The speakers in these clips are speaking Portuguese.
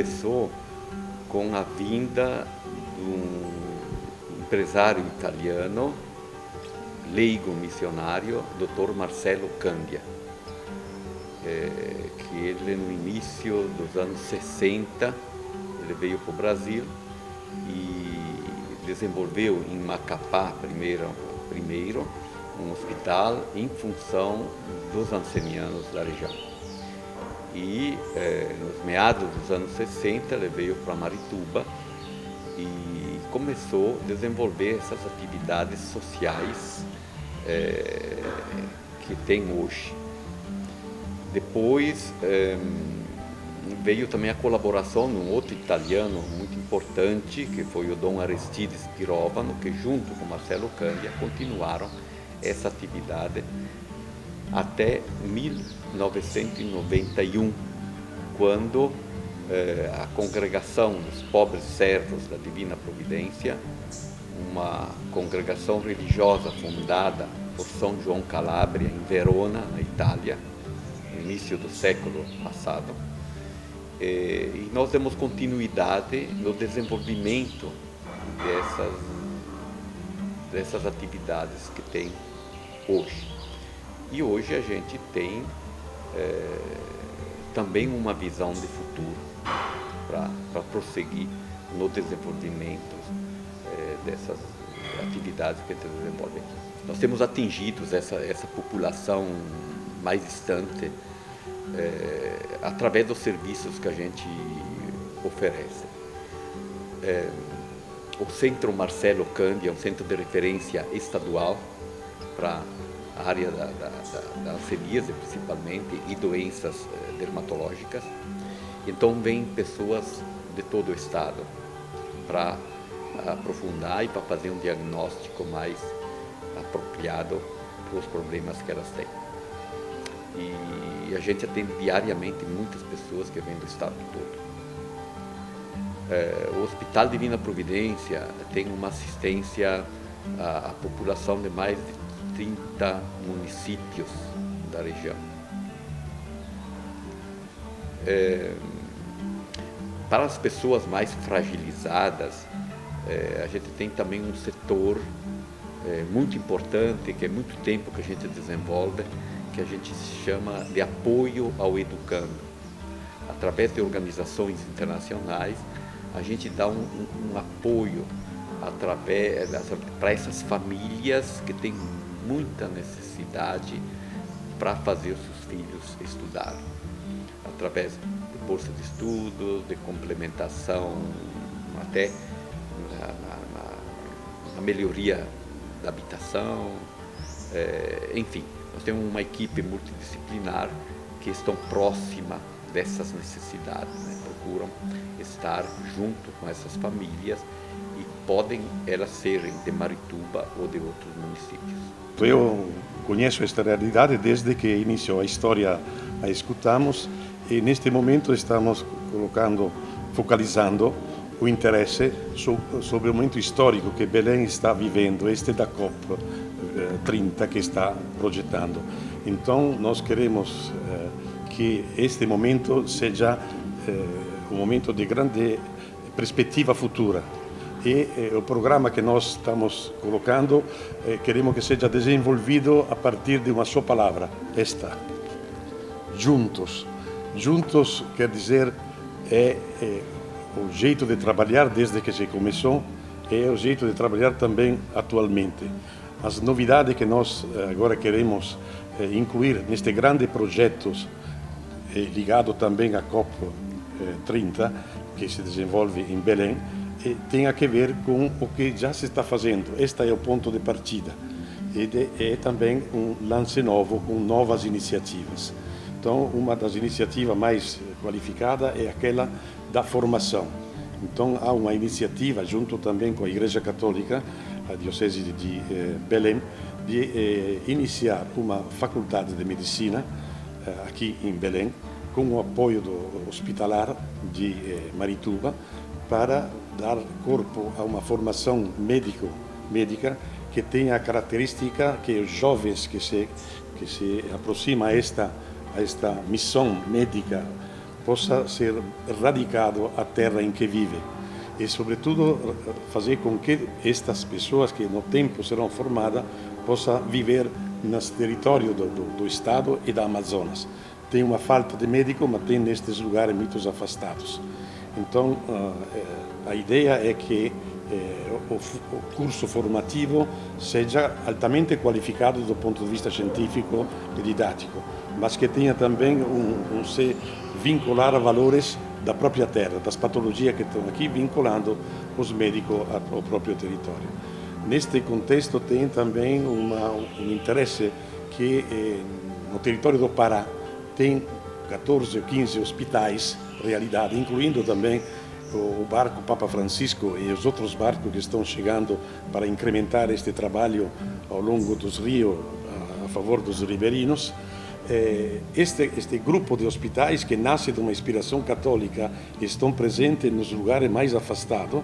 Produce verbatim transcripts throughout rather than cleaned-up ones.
começou com a vinda de um empresário italiano, leigo missionário, doutor Marcelo Candia, é, que ele no início dos anos sessenta, ele veio para o Brasil e desenvolveu em Macapá primeiro, primeiro um hospital em função dos ancenianos da região. E eh, nos meados dos anos sessenta ele veio para Marituba e começou a desenvolver essas atividades sociais eh, que tem hoje. Depois eh, veio também a colaboração de um outro italiano muito importante, que foi o Dom Aristides Pirovano, que junto com Marcelo Candia continuaram essa atividade até mil novecentos e noventa e um, quando eh, a Congregação dos Pobres Servos da Divina Providência, uma congregação religiosa fundada por São João Calabria em Verona, na Itália, no início do século passado, eh, e nós demos continuidade no desenvolvimento dessas, dessas atividades que tem hoje. E hoje a gente tem é, também uma visão de futuro para prosseguir no desenvolvimento é, dessas atividades que a gente desenvolve aqui. Nós temos atingido essa, essa população mais distante é, através dos serviços que a gente oferece. É, o Centro Marcelo Candia é um centro de referência estadual para a área da, da, da, da hanseníase, principalmente, e doenças eh, dermatológicas. Então, vêm pessoas de todo o estado para aprofundar e para fazer um diagnóstico mais apropriado para os problemas que elas têm. E a gente atende diariamente muitas pessoas que vêm do estado todo. Eh, o Hospital Divina Providência tem uma assistência à, à população de mais de trinta municípios da região. É, para as pessoas mais fragilizadas, é, a gente tem também um setor é, muito importante, que é muito tempo que a gente desenvolve, que a gente chama de apoio ao educando. Através de organizações internacionais, a gente dá um, um, um apoio através para essas famílias que têm muita necessidade para fazer os seus filhos estudarem, através de bolsa de estudo, de complementação, até na, na, na melhoria da habitação, é, enfim, nós temos uma equipe multidisciplinar que estão próxima dessas necessidades, né? Procuram estar junto com essas famílias e podem elas serem de Marituba ou de outros municípios. Eu conheço esta realidade desde que iniciou a história, a escutamos e neste momento estamos colocando, focalizando o interesse sobre o momento histórico que Belém está vivendo, este da COP trinta que está projetando. Então nós queremos que este momento seja um momento de grande perspectiva futura. E eh, o programa que nós estamos colocando, eh, queremos que seja desenvolvido a partir de uma só palavra, esta, juntos. Juntos quer dizer, é, é o jeito de trabalhar desde que se começou, é o jeito de trabalhar também atualmente. As novidades que nós agora queremos eh, incluir neste grande projeto, eh, ligado também à COP trinta, que se desenvolve em Belém, tem a ver com o que já se está fazendo. Este é o ponto de partida. E de, é também um lance novo, com novas iniciativas. Então, uma das iniciativas mais qualificadas é aquela da formação. Então, há uma iniciativa, junto também com a Igreja Católica, a Diocese de, de eh, Belém, de eh, iniciar uma faculdade de medicina eh, aqui em Belém, com o apoio do hospitalar de eh, Marituba, para dar corpo a uma formação médico, médica que tenha a característica que os jovens que se, que se aproximam a esta, a esta missão médica possa ser radicado à terra em que vive e, sobretudo, fazer com que estas pessoas que no tempo serão formadas possam viver no território do, do, do Estado e da Amazonas. Tem uma falta de médico, mas tem nestes lugares muito afastados. Então, a ideia é que o curso formativo seja altamente qualificado do ponto de vista científico e didático, mas que tenha também um, um se vincular a valores da própria terra, das patologias que estão aqui, vinculando os médicos ao próprio território. Neste contexto tem também uma, um interesse que eh, no território do Pará tem quatorze ou quinze hospitais, realidade, incluindo também o barco Papa Francisco e os outros barcos que estão chegando para incrementar este trabalho ao longo dos rios a favor dos ribeirinhos. Este, este grupo de hospitais que nasce de uma inspiração católica e estão presentes nos lugares mais afastados,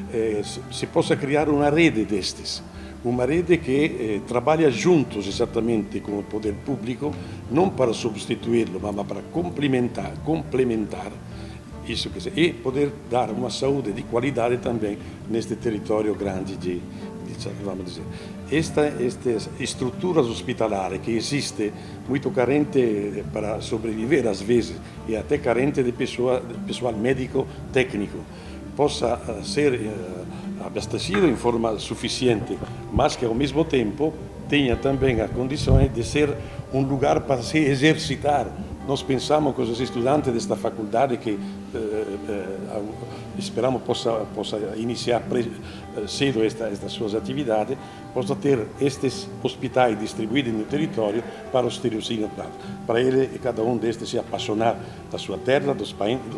se possa criar uma rede destes. Uma rede que eh, trabalha juntos exatamente com o poder público, não para substituí-lo, mas para complementar, complementar isso que e poder dar uma saúde de qualidade também neste território grande de, de vamos dizer. Esta, estas estruturas hospitalares que existe muito carente para sobreviver às vezes e até carente de pessoa, pessoal médico técnico, possa ser uh, abastecido em forma suficiente, mas que ao mesmo tempo tenha também as condições de ser um lugar para se exercitar. Nós pensamos que os estudantes desta faculdade, que eh, eh, esperamos possa, possa iniciar pre, cedo esta, estas suas atividades, possa ter estes hospitais distribuídos no território para os teriocinhos, para ele e cada um destes se apaixonar da sua terra, dos,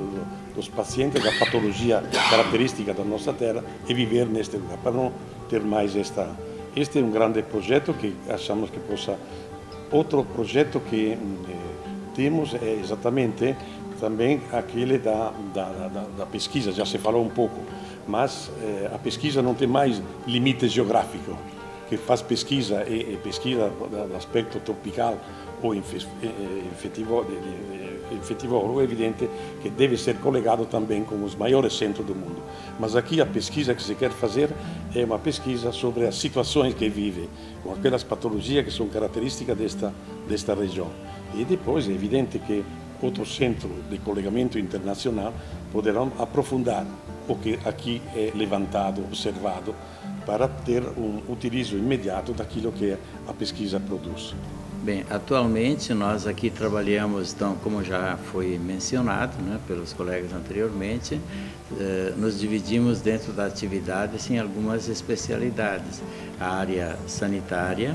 dos pacientes, da patologia característica da nossa terra e viver neste lugar, para não ter mais esta... Este é um grande projeto que achamos que possa... Outro projeto que... Eh, temos é exatamente também aquele da, da, da, da pesquisa, já se falou um pouco, mas eh, a pesquisa não tem mais limite geográfico, que faz pesquisa e, e pesquisa do aspecto tropical ou infectivo, infectivo, é evidente que deve ser colegado também com os maiores centros do mundo. Mas aqui a pesquisa que se quer fazer é uma pesquisa sobre as situações que vive, com aquelas patologias que são características desta, desta região. E depois é evidente que outros centros de colegamento internacional poderão aprofundar o que aqui é levantado, observado, para ter um utilizo imediato daquilo que a pesquisa produz. Bem, atualmente nós aqui trabalhamos, então, como já foi mencionado, né, pelos colegas anteriormente, eh, nos dividimos dentro da atividade em algumas especialidades. A área sanitária,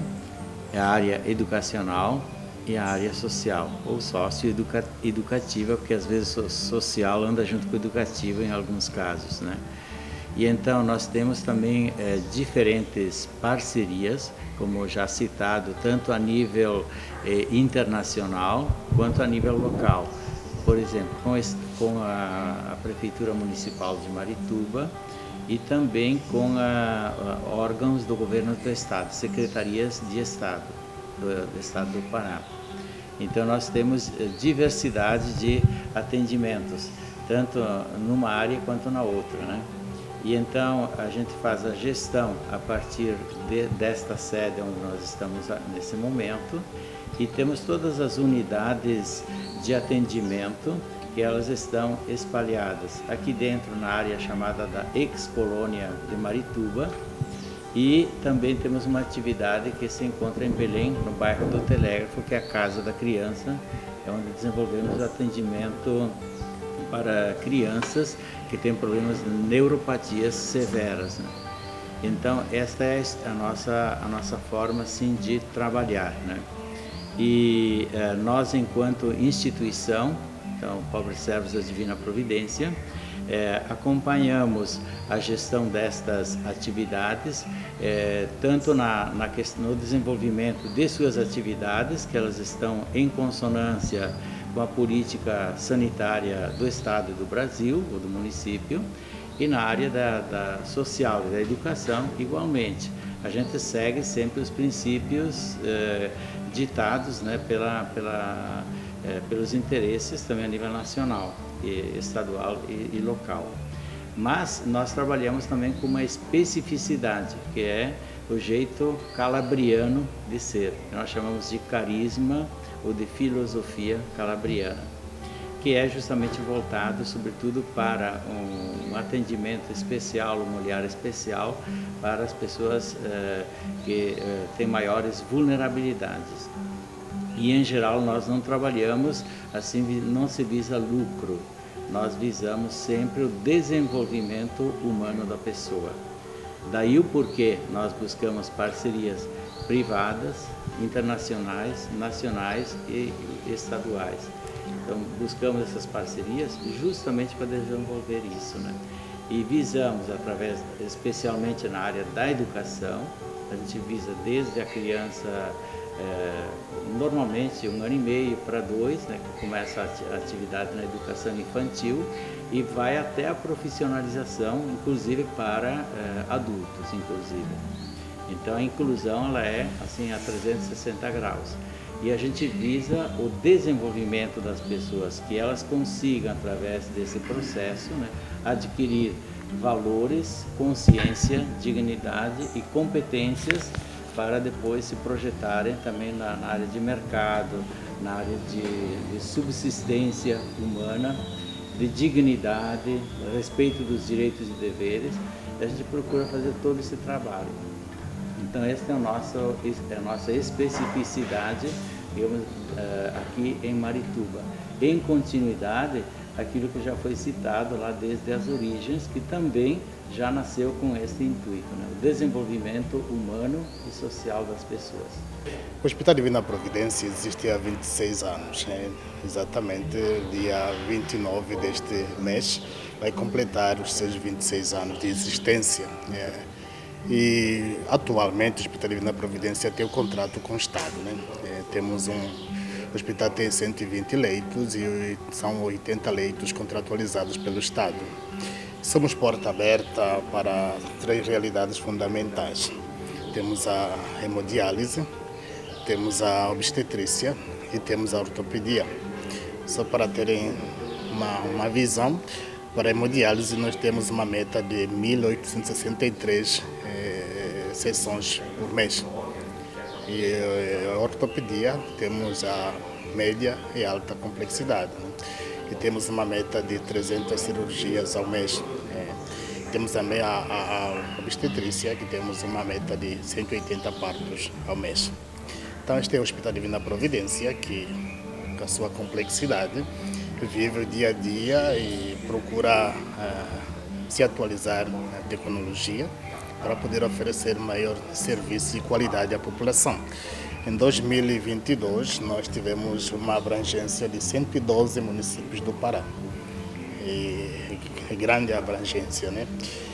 a área educacional e a área social, ou socioeducativa, porque às vezes o social anda junto com o educativo em alguns casos, né? E então nós temos também é, diferentes parcerias, como já citado, tanto a nível é, internacional quanto a nível local. Por exemplo, com, esse, com a, a Prefeitura Municipal de Marituba e também com a, a órgãos do governo do Estado, secretarias de Estado, do, do Estado do Pará. Então nós temos diversidade de atendimentos, tanto numa área quanto na outra, né? E então a gente faz a gestão a partir de, desta sede onde nós estamos nesse momento e temos todas as unidades de atendimento que elas estão espalhadas aqui dentro na área chamada da ex-colônia de Marituba e também temos uma atividade que se encontra em Belém, no bairro do Telégrafo, que é a Casa da Criança, é onde desenvolvemos atendimento para crianças que têm problemas de neuropatias severas, né? Então esta é a nossa, a nossa forma assim, de trabalhar, né? E eh, nós enquanto instituição, então Pobres Servos da Divina Providência, eh, acompanhamos a gestão destas atividades, eh, tanto na, na questão, no desenvolvimento de suas atividades, que elas estão em consonância com a política sanitária do Estado e do Brasil, ou do município, e na área da, da social e da educação, igualmente. A gente segue sempre os princípios eh, ditados, né, pela, pela, é, pelos interesses também a nível nacional, e estadual e, e local. Mas nós trabalhamos também com uma especificidade, que é o jeito calabriano de ser, que nós chamamos de carisma ou de filosofia calabriana, que é justamente voltado, sobretudo, para um atendimento especial, um olhar especial para as pessoas eh, que eh, têm maiores vulnerabilidades. E, em geral, nós não trabalhamos assim, não se visa lucro, nós visamos sempre o desenvolvimento humano da pessoa. Daí o porquê nós buscamos parcerias privadas, internacionais, nacionais e estaduais. Então, buscamos essas parcerias justamente para desenvolver isso, né? E visamos, através, especialmente na área da educação, a gente visa desde a criança, é, normalmente um ano e meio para dois, né, que começa a atividade na educação infantil e vai até a profissionalização, inclusive para é, adultos, inclusive. Então, a inclusão ela é assim a trezentos e sessenta graus. E a gente visa o desenvolvimento das pessoas, que elas consigam, através desse processo, né, adquirir valores, consciência, dignidade e competências para depois se projetarem também na, na área de mercado, na área de, de subsistência humana, de dignidade, respeito dos direitos e deveres. E a gente procura fazer todo esse trabalho. Então, essa é a nossa, é a nossa especificidade, digamos, aqui em Marituba. Em continuidade, aquilo que já foi citado lá desde as origens, que também já nasceu com esse intuito, né? O desenvolvimento humano e social das pessoas. O Hospital Divina Providência existe há vinte e seis anos, né? Exatamente dia vinte e nove deste mês vai completar os seus vinte e seis anos de existência, né? E atualmente o Hospital Divina Providência tem o contrato com o Estado, né? É, temos um, o hospital tem cento e vinte leitos e são oitenta leitos contratualizados pelo Estado. Somos porta aberta para três realidades fundamentais. Temos a hemodiálise, temos a obstetrícia e temos a ortopedia. Só para terem uma, uma visão, para a hemodiálise nós temos uma meta de mil oitocentos e sessenta e três eh, sessões por mês. E eh, a ortopedia temos a média e alta complexidade, né? E temos uma meta de trezentas cirurgias ao mês. É. Temos também a, a, a obstetrícia, que temos uma meta de cento e oitenta partos ao mês. Então este é o Hospital Divina Providência, que com a sua complexidade vive o dia a dia e procura uh, se atualizar na tecnologia para poder oferecer maior serviço e qualidade à população. Em dois mil e vinte e dois, nós tivemos uma abrangência de cento e doze municípios do Pará. E, e grande abrangência, né?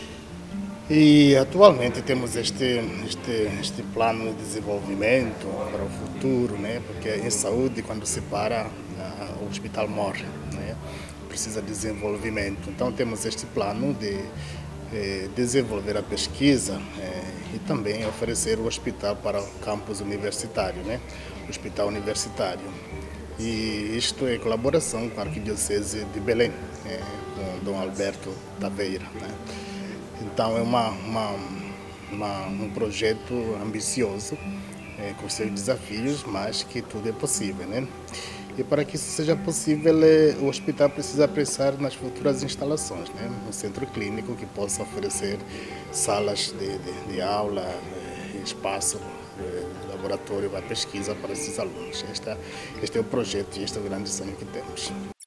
E atualmente temos este, este, este plano de desenvolvimento para o futuro, né? Porque em saúde, quando se para, o hospital morre, né? Precisa de desenvolvimento. Então temos este plano de eh, desenvolver a pesquisa eh, e também oferecer o hospital para o campus universitário, né? O hospital universitário. E isto é em colaboração com a Arquidiocese de Belém, eh, com Dom Alberto Taveira, né? Então é uma, uma, uma, um projeto ambicioso, é, com seus desafios, mas que tudo é possível, né? E para que isso seja possível, é, o hospital precisa pensar nas futuras instalações, né? Um centro clínico que possa oferecer salas de, de, de aula, é, espaço, é, laboratório para pesquisa para esses alunos. Este, este é o projeto e este é o grande sonho que temos.